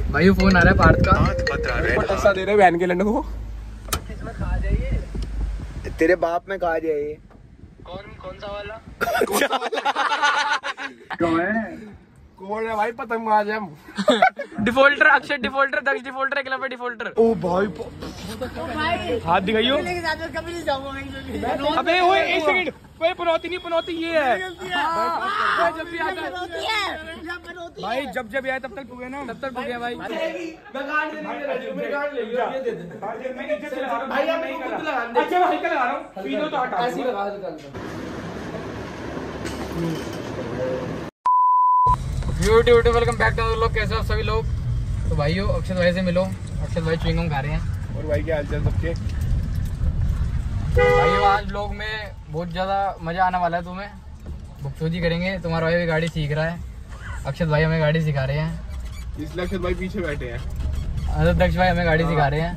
भाई फोन आ रहा है पार्थ का। पैसा दे रहे वैन के लंड को। इसमें कहा जाइए तेरे बाप में कहा जाइए। कौन सा वाला? कौन है भाई? पतंग मार जाए। Defaulter Akshay defaulter Daksh defaulter अकेला पे डिफॉल्टर। ओ भाई हाथ दिखाइयो। अबे वो एक सेकंड, कोई पनौती नहीं, पनौती ये है। जब भी आता है भाई, जब आए तब तक टूगे ना, तब तक टूगे भाई। यूट्यूब वेलकम बैक टू लोग। कैसे आप सभी लोग? तो भाइयों अक्षत भाई से मिलो। अक्षत भाई च्युइंगम खा रहे हैं। और भाई क्या हालचाल सबके? भाइयों आज व्लॉग में बहुत ज्यादा मजा आने वाला है। तुम्हें बकचोदी करेंगे। तुम्हारा भाई भी गाड़ी सीख रहा है। अक्षत भाई हमें गाड़ी सिखा रहे हैं। इसलिए अक्षत भाई पीछे बैठे हैं। दक्ष भाई हमें गाड़ी सिखा रहे हैं।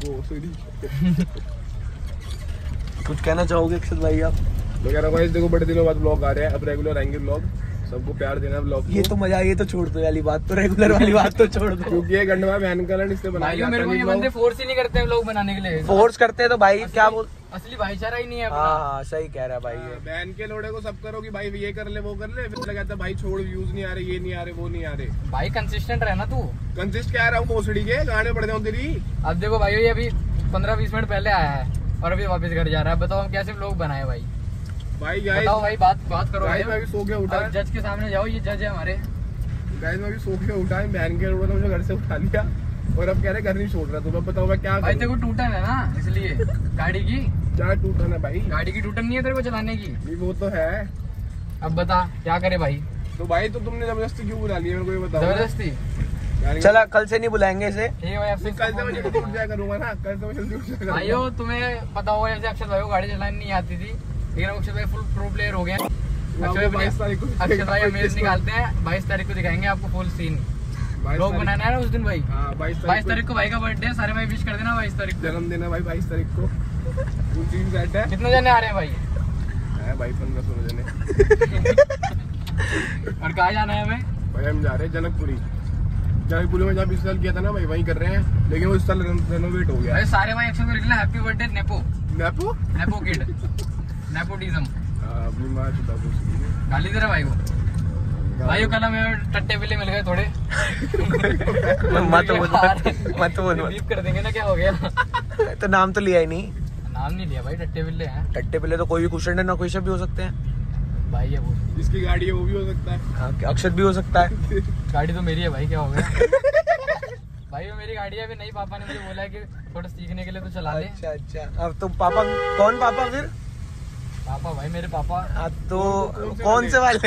कुछ कहना चाहोगे अक्षत भाई आप? मैं कह रहा हूँ देखो बड़े दिनों बाद व्लॉग आ रहे हैं, अब रेगुलर आएंगे व्लॉग। सबको प्यार देना व्लॉग। ये तो मजा, ये तो छोड़ दो वाली बात, तो रेगुलर वाली बात तो छोड़ दो। क्योंकि ये गंडवा वैन का लंड इससे बनाया। मेरे को ये बंदे फोर्स ही नहीं करते हैं व्लॉग बनाने के लिए। फोर्स करते हैं तो भाई क्या बोल, असली भाईचारा ही नहीं है। हाँ सही कह रहा है भाई। वैन के लोड़े को सब करो कि भाई ये कर ले वो कर ले, फिर कहता भाई छोड़, व्यूज नहीं आ रहे, ये नहीं आ रहे, वो नहीं आ रहे। भाई कंसिस्टेंट रहना तू। कंसिस्ट क्या रहा हूँ भोसड़ी के गाने पड़ जाऊँ तेरी। अब देखो भाई ये अभी 15-20 मिनट पहले आया है और अभी वापस घर जा रहा है। बताओ हम कैसे व्लॉग बनाए भाई? भाई बताओ भाई, बात करो भाई। मैं भी सो के उठा। जज के सामने जाओ, ये जज है हमारे। गाइस मैं भी सो के उठा, बहन के रोड ने मुझे घर से उठा लिया और अब कह रहे घर नहीं छोड़ रहा। तो बताओ मैं क्या भाई? तेरे को टूटन है ना, इसलिए गाड़ी की। क्या टूटन है भाई? गाड़ी की टूटन नहीं है तेरे को चलाने की? वो तो है। अब बता क्या करे भाई? तो भाई तो तुमने जबरदस्ती क्यों बुला लिया मेरे को ये बताओ। जबरदस्ती? चला कल से नहीं बुलाएंगे इसे। कल से मैं जल्दी उठ जाया करूंगा ना, कल से मैं जल्दी उठ जाया करूंगा। भाइयों तुम्हें पता होगा जैसे अक्षत भाई को गाड़ी चलानी नहीं आती थी, लेकिन अक्षत भाई फुल प्रो प्लेयर हो गए। अक्षत भाई अमेज निकालते हैं। 22 तारीख को दिखाएंगे आपको फुल सीन। लोग बनाना है ना उस दिन भाई। 22 तारीख को भाई का बर्थडे है। सारे भाई विश कर देना 22 तारीख को। जन्मदिन है भाई 22 तारीख को। कितने जने आ रहे हैं भाई? है भाई 15-16 जने। और कहाँ जाना है हमें? भाई हम जा रहे हैं जनकपुरी में। जहाँ पिछले साल किया था ना भाई, वहीं कर रहे हैं, लेकिन वो इस साल रेनोवेट हो गया। सारे भाई अक्षत को लिखना happy birthday nepo kid nepotism. गाली दे रहा भाई वो। भाई कल हमें टट्टे बिल्ले मिल गए थोड़े। मत बोल बीप कर देंगे ना, क्या हो गया? तो नाम तो लिया ही नहीं। नाम नहीं लिया भाई, टट्टे बिल्ले हैं। टट्टे बिल्ले तो कोई भी कुशन है ना, कोई सब भी हो सकते हैं भाई। है वो जिसकी गाड़ी है वो भी हो सकता है। हाँ, अक्षत भी हो सकता है। गाड़ी तो मेरी है भाई, क्या हो गया? भाई वो मेरी गाड़ी है। अभी नहीं, पापा ने मुझे बोला है कि थोड़ा सीखने के लिए तो चला ले। अच्छा अब तो पापा कौन? पापा फिर पापा भाई मेरे पापा। तो कौन से वाले?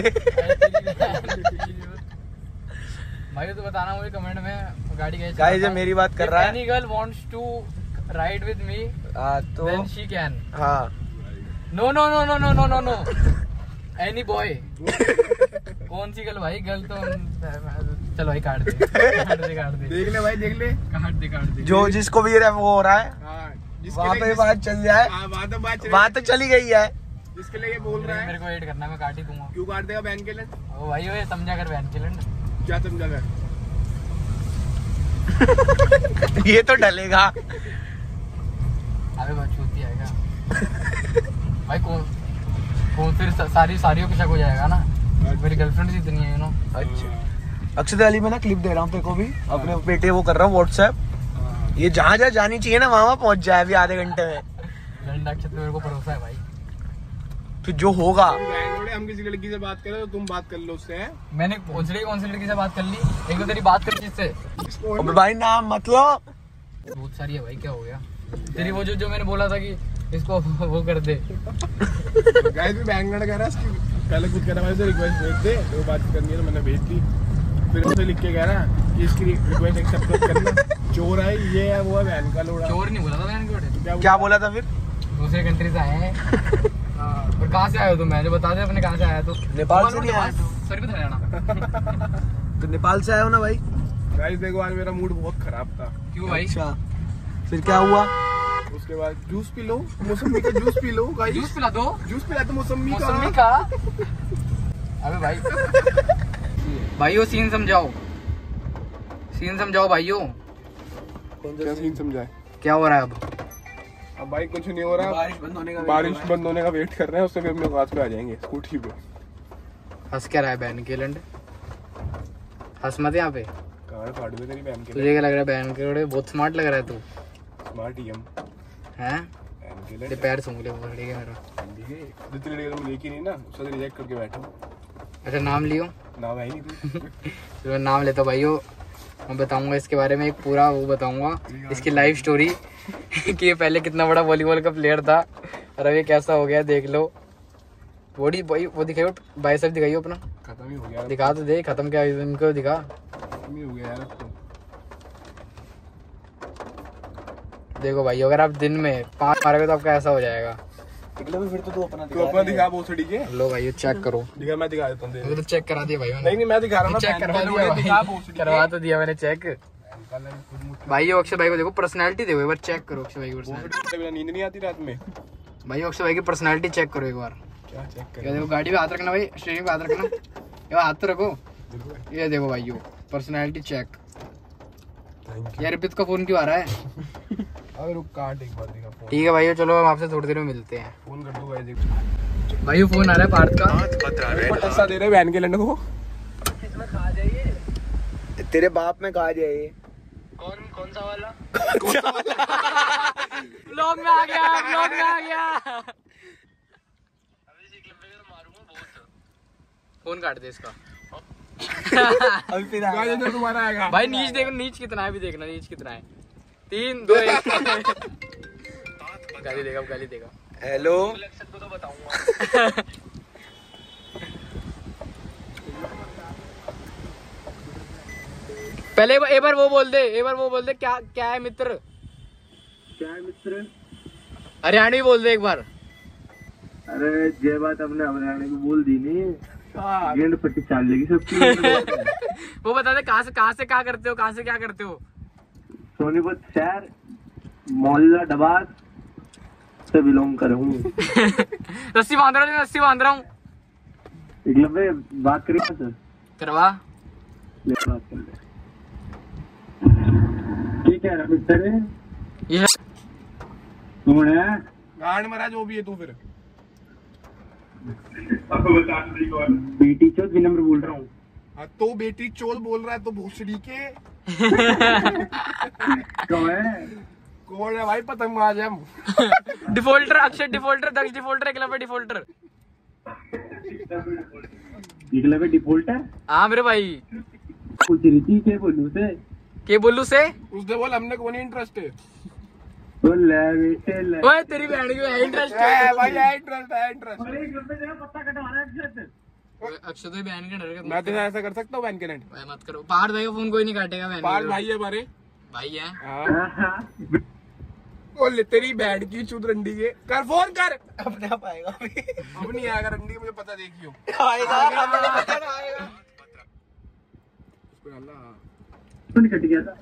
भाई तो बताना मुझे कमेंट में गाड़ी कैसी। गाइस ये मेरी बात कर रहा है। Any girl wants to ride with me तो देन शी कैन। हाँ नो एनी बॉय। कौन सी गर्ल भाई? गर्ल तो चलो भाई काट दे। देख ले भाई, देख ले, काट दे। जो जिसको भी वो हो रहा है वहाँ पे बात चल जाए। वहाँ तो चली गई है। जिसके लिए बोल रहा है मेरे को वेट करना, मैं काट ही दूंगा। क्यों काट देगा बहन के लंड? ओ भाई वो समझा कर बहन के लंड। क्या समझा कर? ये तो डलेगा। अबे बात छूती आएगा भाई। कौन फिर सारियों की शक हो जाएगा ना। मेरी गर्लफ्रेंड ही इतनी है यू नो। अच्छा अक्षत अली में ना क्लिप दे रहा हूँ तेरे को भी, अपने बेटे वो कर रहा हूँ व्हाट्सएप। ये जहाँ जानी चाहिए ना वहाँ पहुँच जाए अभी आधे घंटे में। अक्षत मेरे को भरोसा है भाई। तो जो होगा। हम किसी लड़की से बात करें तो तुम बात कर लो उससे। मैंने कौन सी लड़की से बात कर ली? एक तो तेरी बात कर जिससे। भाई नाम मतलब बहुत सारी है भाई, क्या हो गया? तेरी वो जो मैंने बोला था कि इसको वो कर दे। गाइस भी बैंगलोर कह रहा है, पहले खुद कह रहा है रिक्वेस्ट भेज दे, तो बात करनी है तो मैंने भेज दी। फिर उसे लिख के कह रहा कि इसकी रिक्वेस्ट एक्सेप्ट करना। चोर है ये है वो है, बहन का लोड़ा। चोर नहीं बोला था बहन का। क्या बोला था फिर? दूसरे कंट्री से आए हैं। और कहाँ से आए हो तुम? मैंने बता दे अपने कहाँ से आया। तो नेपाल से नहीं आया, सर भी हरियाणा। तो नेपाल से आया हो ना भाई? गाइस देखो आज मेरा मूड बहुत खराब था। क्यों भाई? अच्छा फिर क्या हुआ? उसके बाद जूस पी लो, मौसमी का जूस पी लो। जूस पिला दो। जूस पिला तो मौसमी का। अबे भाई वो सीन समझाओ। सीन समझाओ भाइयों। क्या सीन समझाए? क्या हो रहा है अब भाई कुछ नहीं हो रहा। बारिश बंद होने का वेट कर रहे हैं, उससे फिर अपने पास पे आ जाएंगे स्कूटी पे। हंस क्या रहा है बहन के लंड? हंस मत यहाँ पे। कहाँ फाड़ में तेरी बहन के? तुझे क्या लग रहा है बहन के लंड? बहुत स्मार्ट लग रहा है तू। स्मार्ट ही हम हैं? बहन के तेरे पैर सूंघ ले वो लड़के का मेरा। जितनी देर में लेके नहीं ना उससे रिजेक्ट करके बैठा। अच्छा नाम लियो? नाम है ही नहीं तू। तो नाम लेता भाइयों। मैं बताऊंगा इसके बारे में एक पूरा वो बताऊंगा, इसकी लाइफ स्टोरी कि ये पहले कितना बड़ा वॉलीबॉल का प्लेयर था और अब ये कैसा हो गया देख लो। बॉडी वो दिखाइयो, बाइसेप दिखाइयो अपना। खत्म ही हो गया। दिखा तो दे, खत्म क्या इनको दिखा। खत्म ही हो गया यार अब तो। देखो भाई अगर आप दिन में 5 मारोगे तो आपका ऐसा हो जाएगा। फिर तो तू अपना दिखा भोसड़ी के। लो भाई चेक करो। दिखा, मैं दिखा देता हूँ। तो चेक करा दिया भाई मैंने। नहीं मैं दिखा रहा हूँ। चेक करवा दिया भाई। करवा तो दिया मैंने चेक। भाई अक्षय भाई को देखो, पर्सनैलिटी देखो एक बार, चेक करो अक्षय भाई की पर्सनैलिटी। नींद नहीं आती रात में भाई अक्षय भाई की पर्सनैलिटी चेक करो एक बार। क्या चेक कर? देखो गाड़ी पे हाथ रखना भाई, स्टीयरिंग पे हाथ रखना, ये हाथ तो रखो। ये देखो भाइयों पर्सनैलिटी चेक। यार रिपित का फोन क्यों आ रहा है? अरे रुक काट एक बार दिखा फोन। ठीक है भाइयों चलो हम आपसे थोड़ी देर में मिलते हैं। फोन कर दो भाई। भाइयों फोन आ रहा है पार्थ का। पैसा दे रहे वैन के लंड को। तेरे बाप में कहा जाए। कौन सा वाला? ब्लॉग में आ गया, ब्लॉग में आ गया। फोन काट दे इसका। तुम्हारा आएगा भाई नीच देखो, नीच कितना है, भी देखना नीच कितना है। 3 2 1 गाली देगा, गाली देगा। हेलो को तो बताऊंगा। पहले एक बार वो बोल दे, क्या है मित्र? क्या है मित्र? हरियाणवी बोल दे एक बार। अरे ये बात अपने हरियाणवी को बोल दी नहीं, गेंद पट्टी चाल लेगी सबकी। वो बता दे कहाँ से क्या करते हो? सोनीपत शहर मोहल्ला डबास से बिलोंग कर हूँ। रस्सी बांध रहा हूँ। बात करिए सर। करवा बात कर ले। ठीक है मित्र, ये कौन है? गांड महाराज वो भी है तू फिर। बेटी चौथ भी नंबर बोल रहा हूँ। हाँ तो बेटी चोल बोल रहा है तो भोसड़ी के। कौन है भाई? पतंगबाज है हम। Defaulter Akshay defaulter, Daksh defaulter, Eklavya defaulter. Eklavya defaulter? हाँ मेरे भाई। कुछ रीति के बोलू से उसने बोल हमने कौन इंटरेस्ट है। ओए तेरी बहन की है इंटरेस्ट है भाई, है इंटरेस्ट है इंटरेस्ट। पत्ता कटवा रहा है अक्षय तो बहन के डर के मैं तो ऐसा कर सकता हूँ वैन के लैंड। मत करो। पार्थ भाई का फोन कोई नहीं काटेगा। बहन पार्थ भाई है हमारे भाई है। बोल तेरी बैड की चूत रंडी के कर फोन कर। अपने आप आएगा अब नहीं आएगा रंडी, मुझे पता देखियो कट गया था।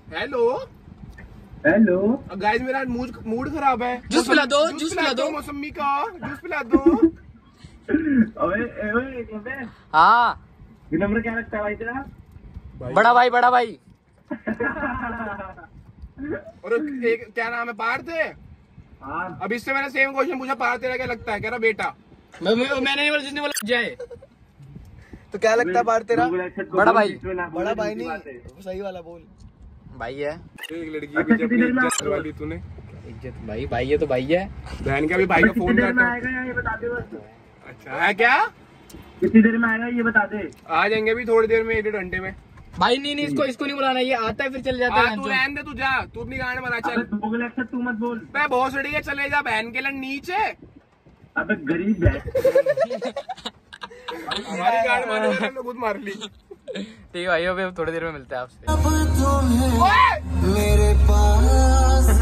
हेलो गाइस, मेरा मूड खराब है। जूस पिला दो मौसमी का जूस पिला दो। ओए हाँ नंबर क्या रखता है भाई तेरा? बड़ा भाई। और एक क्या नाम है? पार्थ है। हाँ अब इससे मैंने सेम क्वेश्चन पूछा, पार्थ तेरा क्या लगता है? कह रहा बेटा। मैंने नहीं बोला, जिसने बोला जाए। तो क्या लगता है पार्थ तेरा? बड़ा भाई नहीं, सही वाला बोल। भाई है। एक लड़की की जब इज्जत करवाली तूने। इज्जत भाई है तो भाई है। बहन का भी भाई का फोन करता है। आएगा ये बता दे बस। अच्छा है क्या? कितनी देर में आएगा ये बता दे। आ जाएंगे भी थोड़ी देर में, 1-1.5 घंटे में। भाई नहीं इसको नहीं बुलाना, ये आता है फिर चले जाता है। तू रहने दे, तू जा, तू अपनी गांड मरा चल। तू मत बोल। मैं बहुत सड़ी है, चले जा बहन के लिए नीचे। अबे गरीब है। हमारी गांड मारने ने खुद मार ली। ठीक है भाई, अभी थोड़ी देर में मिलते हैं आपसे। मेरे पास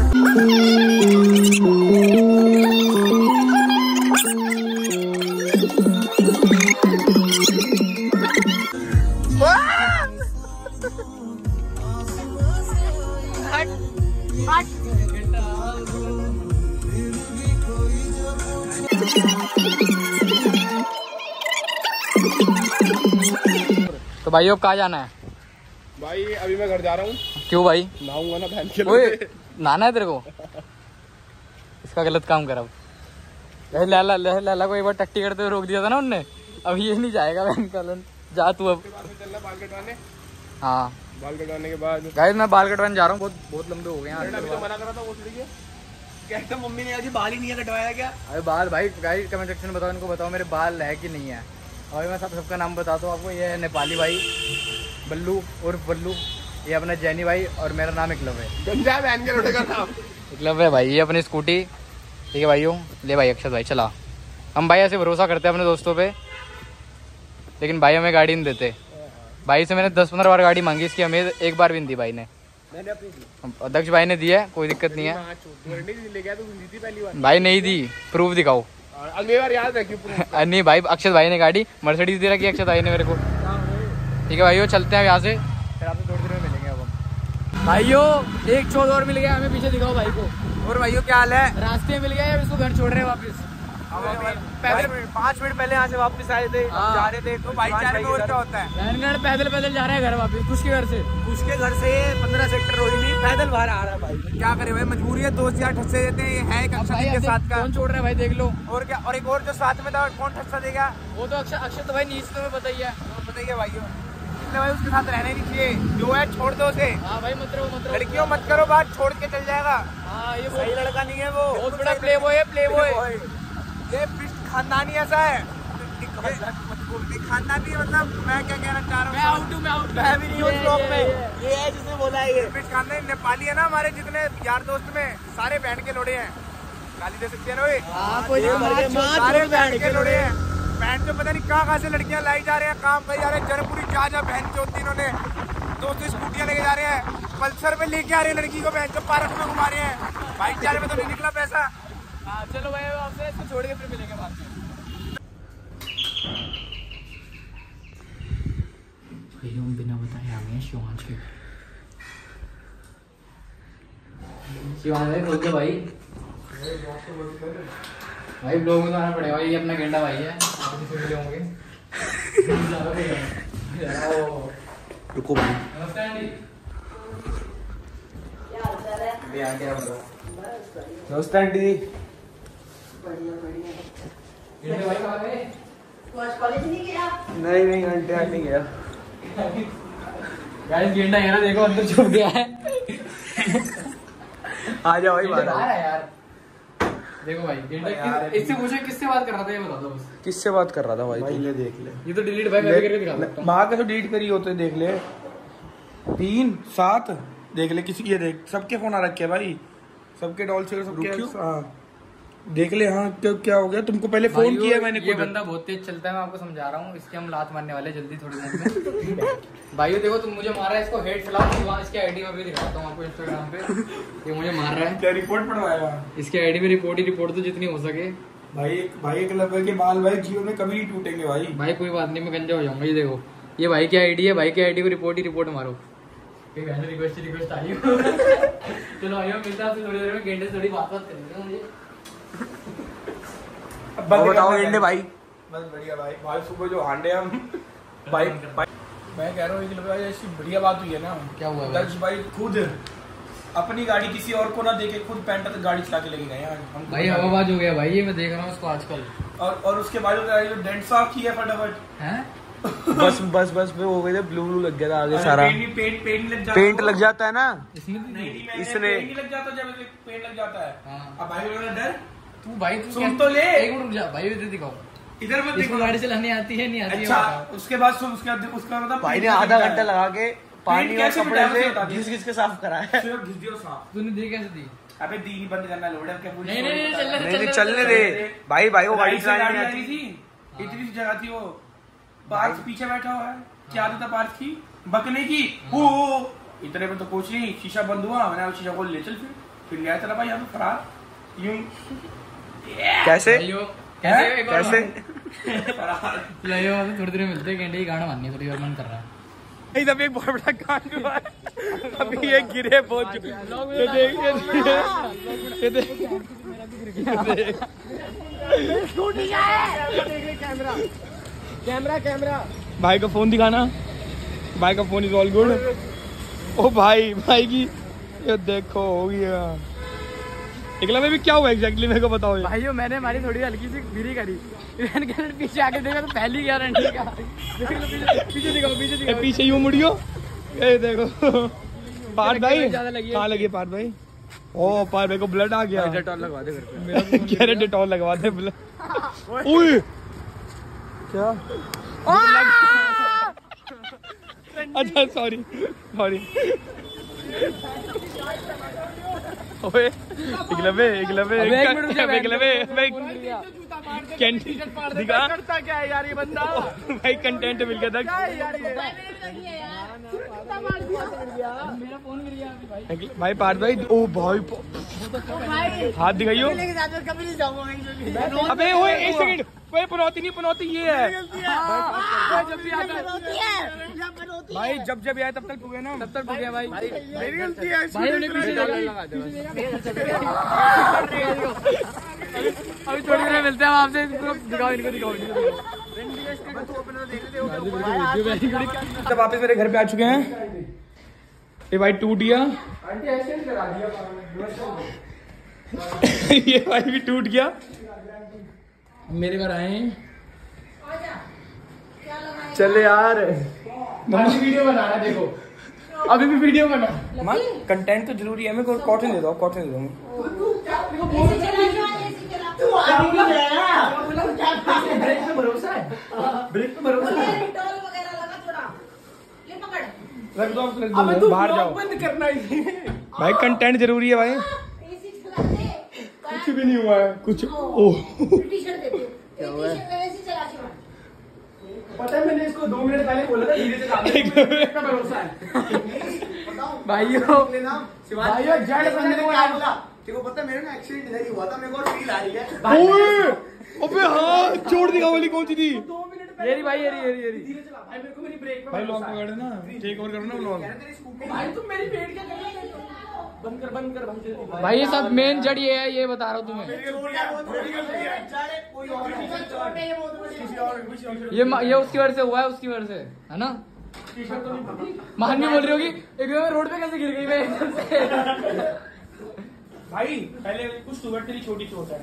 तो भाई अब कहाँ जाना है? भाई अभी मैं घर जा रहा हूँ। क्यों भाई? नहाऊंगा ना बहन के ओए नहाना है तेरे को? इसका गलत काम करा। लाला को एक बार टट्टी करते हुए रोक दिया था ना उनने। अब ये नहीं जाएगा बहन का लन। जा तू अब। चलना बाल कटवाने। हाँ बाल कटवाने के बाद गाइस मैं बाल कटवाने जा रहा हूँ। बहुत लंबे हो गए हैं। अभी तो मना करा था वो लड़की। कहता मम्मी ने आज बाल ही नहीं है कटवाया क्या? अरे बाल भाई गाइस कमेंट सेक्शन में बताओ, इनको बताओ मेरे बाल है कि नहीं है। और मैं सबका नाम बताता हूँ आपको। ये है नेपाली भाई बल्लू उर्फ बल्लू, ये अपना जैनी भाई, और मेरा नाम एकलव है। गंजा बहन के लड़के का नाम एकलव है भाई। ये अपनी स्कूटी ठीक है भाइयों। ले भाई अक्षत भाई चला। हम भाई ऐसे भरोसा करते हैं अपने दोस्तों पे, लेकिन भाई हमें गाड़ी नहीं देते। भाई से मैंने 10-15 बार गाड़ी मांगी, इसकी हमें एक बार भी नहीं दी भाई ने। मैंने अपनी दी। अध्यक्ष भाई ने दी है, कोई दिक्कत नहीं है। ले गया तो दी थी पहली बार। भाई नहीं दी, प्रूफ दिखाओ। अगली बार याद रखियो प्रूफ। नहीं भाई अक्षत भाई ने गाड़ी मर्सिडीज दे रखी है अक्षत भाई ने मेरे को। ठीक है भाइयों चलते हैं यहाँ से, फिर आपसे थोड़ी देर में मिलेंगे। अब हम भाइयों एक छोड़ और मिल गया हमें, पीछे दिखाओ भाई को। और भाइयों क्या हाल है? रास्ते में मिल गया, अब इसको घर छोड़ रहे हैं वापस। पहले 5 मिनट पहले यहाँ से वापस आए थे, जा रहे थे तो भाईचारे में और क्या होता है। पैदल जा रहा है घर वापस उसके घर से। उसके घर से 15 सेक्टर रोहिणी पैदल बाहर आ रहा है भाई। क्या करे भाई, मजबूरी है। दोस्त यार ठस्से देते हैं। है एक अक्षत के साथ का। कौन छोड़ रहा है भाई देख लो। और क्या, और एक और जो साथ में था कौन ठस्सा देगा? वो तो अक्षत भाई नीचे तुम्हें बताइए। बताइए भाइयों, भाई उसके साथ रहना ही नहीं चाहिए। जो है छोड़ दो उसे। हाँ भाई मत रहो। लड़कियों मत करो बात, छोड़ के चल जाएगा। हाँ ये सही लड़का नहीं है वो, बहुत बड़ा प्ले बॉय है। प्ले बॉय ये खानदानी ऐसा है। खानदानी मतलब मैं क्या कहना चाह रहा हूँ, मैं भी नहीं हूँ उस ब्लॉग में। ये है जिसने बोला है ये खानदानी नेपाली है ना। हमारे जितने यार दोस्त में सारे बैंड के लोड़े हैं। गाली दे सकते हैं ना, सारे बैंड के लोड़े हैं। बैंड तो पता नहीं कहाँ से लड़कियां लाई जा रहे हैं, काम कर जा रहे हैं। जनपुरी जा बहन चौथी इन्होंने 2 स्कूटियां लेके जा रहे हैं, पल्सर पे लेके आ रहे हैं लड़की को, बहन को पार्क में घुमा रहे हैं। भाईचारे में तो नहीं निकला पैसा। चलो भाई आपसे इसको छोड़ के फिर मिलेंगे बाद में। हम बिना बताए आ गए शिवांश के। शिवांश भाई बोल दो भाई। भाई ब्लॉग में तो आना पड़ेगा। ये अपना गेंडा भाई है, होंगे। रुको भाई। नमस्ते आंटी। नमस्ते आंटी। गेंडे भाई कहाँ गए? कॉलेज नहीं गया? नहीं आंटी आज नहीं गया। गाइस गेंडा है ना, देखो अंदर छुप गया है। आ जाओ भाई बाहर है यार। देखो भाई गेंडा इससे पूछे किससे बात कर रहा था ये बता दो बस। किससे बात कर रहा था भाई? ले देख ले। ये तो डिलीट भाई मैं भी करके दिखा सकता हूं। माँ का तो डिलीट करी होते देख ले। 3 7 देख ले किसी, ये देख सबके फोन आ रखे हैं भाई, सबके डॉल से सबके। हाँ देख ले। हाँ क्या हो गया? तुमको पहले फोन किया मैंने। ये बंदा बहुत तेज चलता है, मैं आपको समझा रहा हूँ। इसके हम लात मारने वाले जल्दी थोड़ी देर में। भाइयों देखो तुम मुझे मार रहा है, इसको हेट फैलाओ। इसके आईडी में भी दिखाता हूँ आपको इंस्टाग्राम पे। ये मुझे मार रहा है। क्या रिपोर्ट पड़वाएगा? इसके आईडी में रिपोर्ट तो जितनी हो सके। भाई एक लगे के बाल भाई जीवन में कभी नहीं टूटेंगे भाई। भाई कोई बात नहीं, मैं गंजा हो जाऊंगा। ये देखो ये भाई की आईडी है, भाई की आईडी को रिपोर्ट मारो। रिक्वेस्ट आई। चलो भाइयों मिलता है थोड़ी देर में। गेंडे से थोड़ी बात करेंगे मुझे। बताओ गेंडे भाई। बस बढ़िया भाई सुबह जो हांडे हम भाई मैं कह रहा हूँ भाई ऐसी बढ़िया बात हुई है ना। क्या हुआ दक्ष भाई खुद अपनी गाड़ी किसी और को ना देके खुद पैंट तक गाड़ी चला के लेके गए यार। भाई हवाबाज हो गया भाई, ये मैं देख रहा हूँ उसको आजकल। और उसके बाद जो डेंट साफ किया फटाफट हैं। बस पे हो गए थे। ब्लू लग गया था आगे सारा। पेंट लग जाता है ना इसमें। पेंट लग जाता है जब पेंट लग जाता है। अब भाई डर तू भाई सुन तो ले। एक मिनट रुक जा भाई, इधर दिखाओ। इधर मत देखो। गाड़ी चलानी आती है नहीं आती है? अच्छा उसके बाद सुन, उसका मतलब भाई ने आधा घंटा लगा के पानी और कपड़े से घिस के साफ करा है। सिर्फ घिस दियो साफ। तूने दी कैसे दी? अबे दी नहीं, बंद करना लोड है क्या? नहीं चलने दे भाई वो गाड़ी चलानी आ रही थी। इतनी सी जगह थी वो। पार्थ पीछे बैठा हुआ है। क्या आदत है पार्थ की? बकने की। ओ इतने में तो कुछ नहीं, शीशा बंद हुआ। मैंने शीशा खोल ले चल फिर ले आया। चला भाई यहाँ फरार यूं। कैसे कैसे थोड़ी देर मिलते हैं। गेंडे गाना माननी थोड़ी और मन कर रहा है। अभी एक बहुत बड़ा कांड हुआ है। अभी ये गिरे बहुत। कैमरा भाई का फोन दिखाना। भाई का फोन इज ऑल गुड। ओ भाई भाई की ये देखो हो गया। एकला में भी क्या हुआ एग्जैक्टली मेरे को बताओ ये। भाई मैंने हमारी थोड़ी हल्की सी गिरी करी, पीछे आके देखा तो पहली गारंटी का। पीछे दिखाओ पीछे यूं मुड़ियो, ये देखो पार्थ भाई कहाँ लगी पार्थ भाई? ओ पार्थ भाई को ब्लड आ गया। डेटॉल लगवा दे कह रहे डेटॉल लगवा दे ब्लड। ओए क्या? अच्छा सॉरी ओए दिखा करता क्या है यार ये बंदा? भाई कंटेंट मिल गया था। मेरा फोन गिर गया भाई। भाई पार्थ भाई ओ भाई हाथ दिखाइयो। अबे ओए एक सेकंड, कोई पनौती ये है भाई। जब आया तब तक पुगे ना, तब तक पुगे भाई। मेरी गलती है भाई, उन्हें पीछे लगा दे। अभी थोड़ी देर मिलते हैं आपसे। दिखाओ इनको तो वापस मेरे घर पे आ चुके हैं। ये भाई टूट गया। ये भाई भी टूट गया। मेरे घर आए हैं। चले यार वीडियो बनाना, देखो अभी भी वीडियो बना। मां कंटेंट तो जरूरी है। मेरे को कॉटन दे दो, कॉटन दे दो। ब्रेक पे भरोसा है, ब्रेक पे भरोसा है। रख दो बाहर जाओ। बंद करना ही भाई कंटेंट जरूरी है भाई। कुछ भी नहीं हुआ है कुछ। ओह पता है, मैंने इसको 2 मिनट पहले बोला था धीरे से का भरोसा है। भाइयों जड़ बंदे को बोला, देखो पता है मेरे ना एक्सीडेंट इधर ही हुआ था, मेरे को फील आ रही है। अबे हाँ छोड़ दिखा वाली कौन सी थी? 2 मिनट ये भाई धीरे चला भाई। मेरे को मेरी ब्रेक पे भाई लॉक पकड़ ना, टेक ओवर करो ना व्लॉग। भाई तुम मेरी पेट क्या कर रहे हो? बंद कर भाई। ये सब मेन जड़ ये है, ये बता रहा हूँ तुम्हें। ये उसकी वजह से हुआ है, उसकी वजह से है ना। मान भी बोल रही होगी एक रोड पे कैसे गिर गई मैं एकदम से। भाई पहले कुछ सुगर तेरी छोटी चोट है।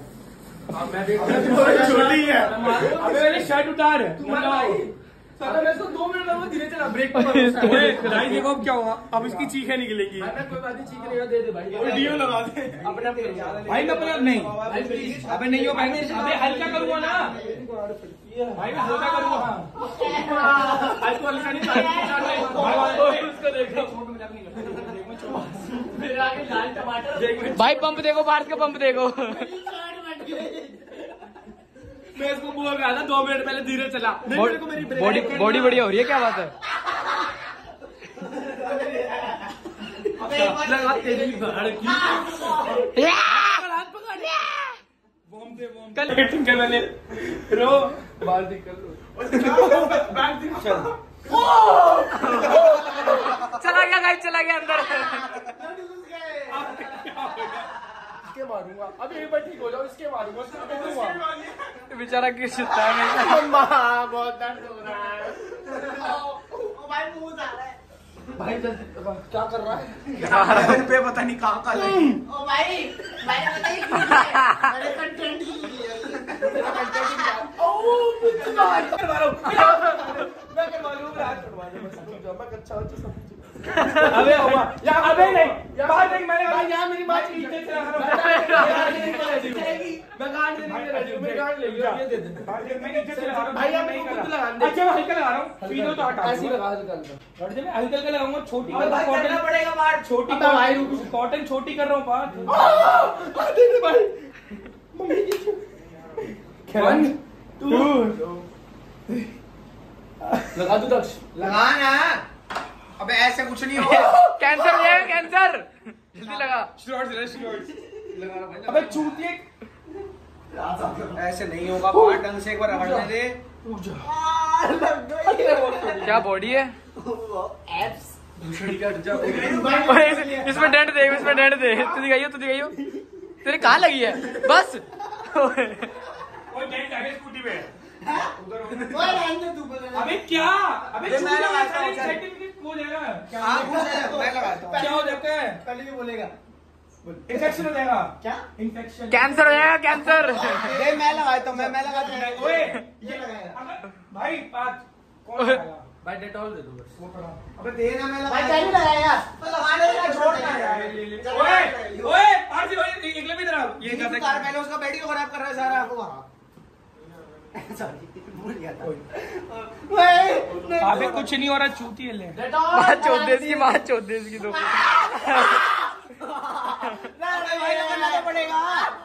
छोटी है। अबे मेरी शर्ट उतार। मैं इसको 2 मिनट में धीरे चला ब्रेक पे। भाई देखो अब क्या हुआ, अब इसकी चीखें निकलेंगी। कोई बात नहीं, चीख रही हो दे भाई। वीडियो लगा दे अपने भाई। मैं अपने नहीं, अबे नहीं हो भाई। अबे हल्का करूंगा ना भाई, मैं हल्का करूंगा। उसको देखो मेरे आगे लाल टमाटर। भाई पंप देखो, भारत का पंप देखो। मैं इसको बोल रहा था 2 मिनट पहले धीरे चला। बॉडी बढ़िया हो रही है, क्या बात है? कल बैटिंग कर मैंने रो बाल दिख कर लो। चला गया गाइस, चला गया अंदर। इसके मारूंगा अब, एक बार ठीक हो जाओ, इसके मारूंगा। बेचारा गिर सकता है। बहुत दर्द हो रहा है भाई, मुंह आ रहा है भाई। क्या कर रहा है पे पता नहीं कहाँ का ओ भाई, मैंने बताया मैंने कंटेंट की अबे हुआ यार, अबे नहीं बात नहीं। मैंने यार मेरी बात की इज्जत से रख रहा मैं गांड देने के लिए मैं गांड ले लिया, ये दे दे। मैं इज्जत से लगा रहा हूं भाई आप नहीं कर लगा। अच्छा मैं हल्का लगा रहा हूं, पीलो तो हटा ऐसे लगा हल्का हल्का हल्का लगाऊंगा। छोटी भाई करना पड़ेगा बात। छोटी भाई कॉटन छोटी कर रहा हूं पार्ट। भाई 1 2 लगा दो दक्ष, लगा ना। अबे ऐसे कुछ नहीं हो। कैंसर है, कैंसर। जल्दी लगा। अबे चूतिए ऐसे नहीं होगा बाहर, ढंग से एक बार रगड़ने दे। क्या बॉडी है? एब्स। इसमें डेंट दे, इसमें डेंट दे। तू दिखाइयो, तू दिखाइयो। तेरे कहाँ लगी है? बस स्कूटी पे। अबे क्या? अबे देगा क्या? मैं लगाता हूँ। क्या हो जाता है? कल भी बोलेगा इन्फेक्शन हो जाएगा। क्या? इन्फेक्शन, कैंसर हो जाएगा, कैंसर। मैं लगाता हूँ, मैं लगाता हूँ। ओए ये लगाएगा अगर भाई बात कौन लगाएगा? भाई डेटॉल दे दो बस। वो पड़ा। अबे देना, मैं भाई लगाया क्या लगाया यार? तो लगाने का छोड़ ना यार। ओए ओए पार्टी भाई एक भी तरह ये ये कर तो कार पहले उसका बैटरी को खराब कर रहा है सारा। सॉरी भूल गया था। अबे कुछ नहीं हो रहा, चूती है ले। मां चौदेस की, मां चौदेस की तो भाई लगाना तो पड़ेगा।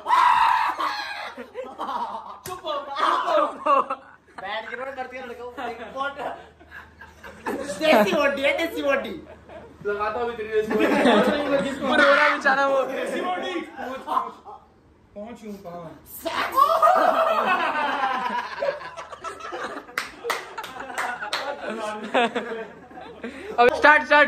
चुप हो। बैठ के रोड करती है लड़का। देसी वोटी है, देसी वोटी। लगाता हूँ तेरी रेस रो रहा है बेचारा वो। पहुंचूं कहाँ? अब स्टार्ट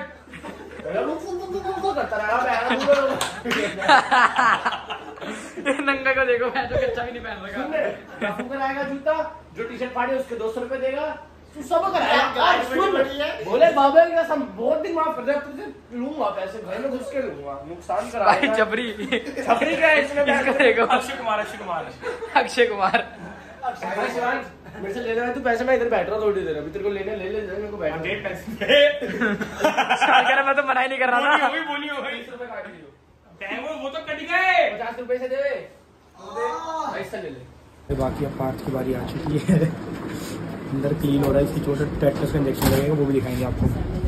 नंगा को देखो, मैं तो कच्चा भी नहीं पहन रखा। बापू कराएगा जूता, जो टी शर्ट फाड़ी उसके 200 रुपए देगा। तू सब कराएगा। सुन बोले बाबा की कसम, बहुत दिन माफ कर दे, तुझे लूंगा पैसे, घर में घुस के लूंगा, नुकसान भाई कराएगा। जबरी छपरी का है इसमें। इसको देखो, अक्षय अक्षय कुमार। भाई शिवांश, मेरे से ले रहा है तू पैसे, मैं इधर बैठ रहा थोड़ी देर, अभी तेरे को लेने ले मेरे को बैठ। कह रहा मैं तो मना ही नहीं कर रहा था। बोली हो भाई। 20 रुपए काट दियो। वो तो कट गए। 50 रुपए से दे, पैसा ले ले। बाकी अब पार्थ की बारी आ चुकी है। अंदर क्लीन हो रहा है, इसकी छोटे टेटनस का इंजेक्शन लगेगा, वो भी दिखाएंगे आपको।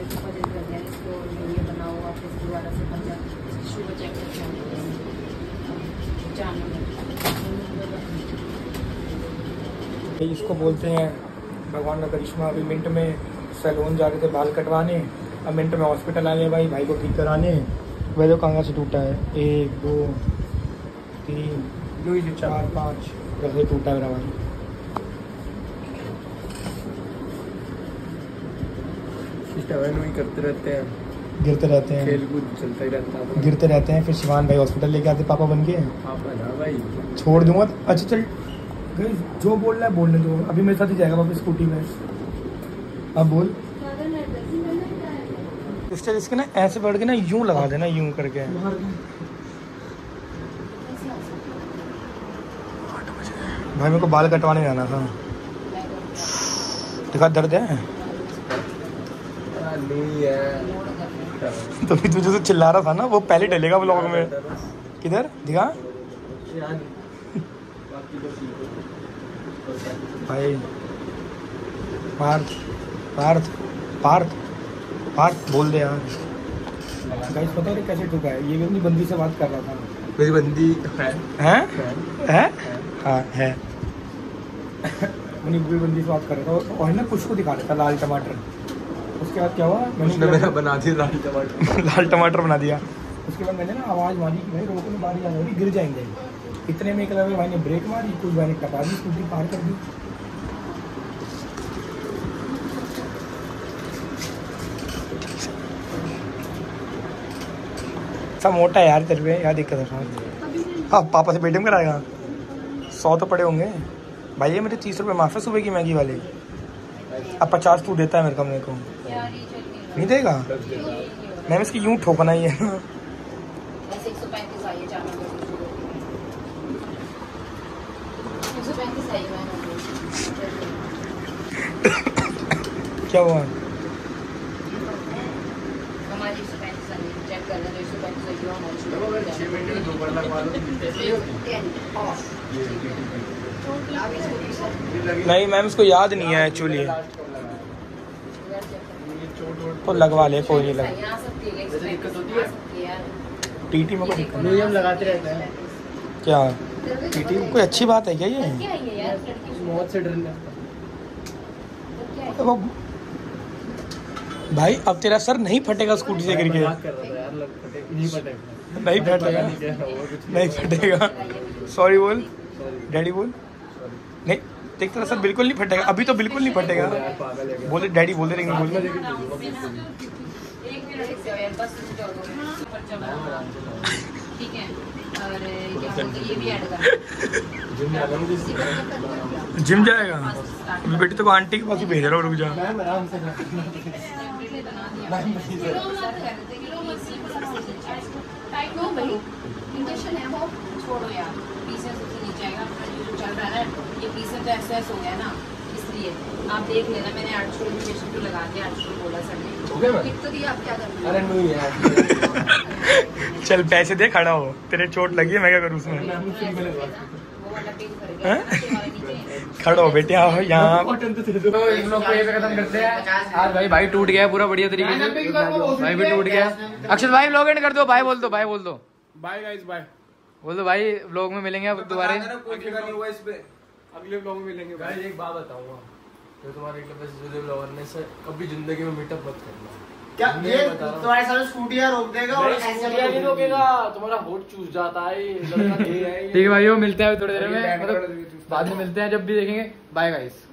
इसको बोलते हैं भगवान का करिश्मा। अभी मिनट में सैलून जा रहे थे बाल कटवाने, अब मिनट में हॉस्पिटल आ गए भाई को ठीक कराने। वह तो कहाँ से टूटा है, 1 2 3 4 5 कैसे टूटा है मेरा भाई। करते रहते हैं, गिरते रहते हैं, खेल कूद चलता ही रहता है। गिरते रहते हैं, फिर शिवान भाई हॉस्पिटल लेके आते पापा बन के। पापा ना भाई, छोड़ दूंगा। अच्छा चल जो बोल रहा है बोलने दो, अभी मेरे साथ ही जाएगा वापस स्कूटी में। अब बोल सिस्टर, इसके ना ऐसे बढ़ के ना यूं लगा देना, यूं करके। भाई मेरे को बाल कटवाने जाना था। दिखा दर्द है नहीं है। तो फिर तुझे तो चिल्ला रहा था ना, वो पहले डलेगा ब्लॉग में। किधर दिखा भाई। पार्थ पार्थ पार्थ पार्थ बोल दे यार। गाइस पता है कैसे टूका है, ये भी अपनी बंदी से बात कर रहा था। मेरी बंदी है, हैं? हाँ है। अपनी पूरी बंदी से बात कर रहा था और ना कुछ को दिखा रहा था लाल टमाटर। उसके बाद क्या हुआ, उसने मेरा बना दिया लाल टमाटर। लाल टमाटर बना दिया। उसके बाद मैंने ना आवाज़ मारी कि भाई रोको, बारी आ रही, गिर जाएंगे। इतने में एक लगे भाई ने ब्रेक मारी, कुछ भाई ने टपा दी, स्कूटी पार कर दी। सब मोटा है यार तेरे पे, क्या दिक्कत है? हाँ पापा से पेटीएम कराएगा, 100 तो पड़े होंगे भाई। ये मेरे 30 रुपये माफ है सुबह की मैगी वाले। अब 50 तू देता है मेरे को, नहीं देगा? मैम इसकी यूं ठोकना ही है। क्या हुआ? नहीं मैम इसको याद नहीं है एक्चुअली, तो लगवा ले, कोई नहीं लगा। टीटी में कोई दिक्कत नहीं, हम लगाते रहते हैं। क्या टीटी कोई अच्छी बात है क्या ये? मौत से डरना तो भाई अब तेरा सर नहीं फटेगा स्कूटी से गिर के। नहीं फटेगा, नहीं फटेगा। सॉरी बोल, डैडी बोल। नहीं देख तेरा सर बिल्कुल नहीं फटेगा, अभी तो बिल्कुल नहीं फटेगा। बोले डैडी बोल दे, लेकिन बोल ठीक है। और ये भी ऐड करना। जिम जाएगा? बेटी तो आंटी के पास ही भेज रहा हूँ, रुक जा। बना दिया सर कर देते कि टाइट नो भाई इंजेक्शन है वो छोड़ो यार पीछे सबसे नीचे आएगा अपना जो चल रहा है ये पीछे तो ऐसा हो गया ना इसलिए आप देख लेना मैंने 800 इंजेक्शन तो लगा दिया 800 बोला सर ने ओके मैं कितना दिया आप क्या कर अरे नहीं यार चल पैसे दे, खड़ा हो, तेरे चोट लगी है, मैं क्या करूँ उसमें? वो वाला पिन कर गया खड़ा हो बेटे, आओ यहाँ। तो इन लोग को ये पे खत्म करते हैं आज। भाई टूट गया पूरा बढ़िया तरीके से, भाई भी टूट गया। अक्षत भाई व्लॉग एंड कर दो, भाई बोल दो, भाई बोल दो, बाय गाइस, बाय बोल दो भाई। व्लॉग में मिलेंगे अब दोबारा, अगले ब्लॉग में मिलेंगे। भाई एक बात बताऊंगा, जो तुम्हारे ब्लॉगर ने से कभी जिंदगी में मीटअप मत करना। क्या ये तुम्हारे सामने स्कूटियां रोक देगा और ऐसे नहीं रोकेगा, तुम्हारा होठ चूस जाता है लड़का। ठीक है भाई, वो मिलते हैं थोड़ी देर में, मतलब बाद में मिलते हैं जब भी देखेंगे। Bye guys.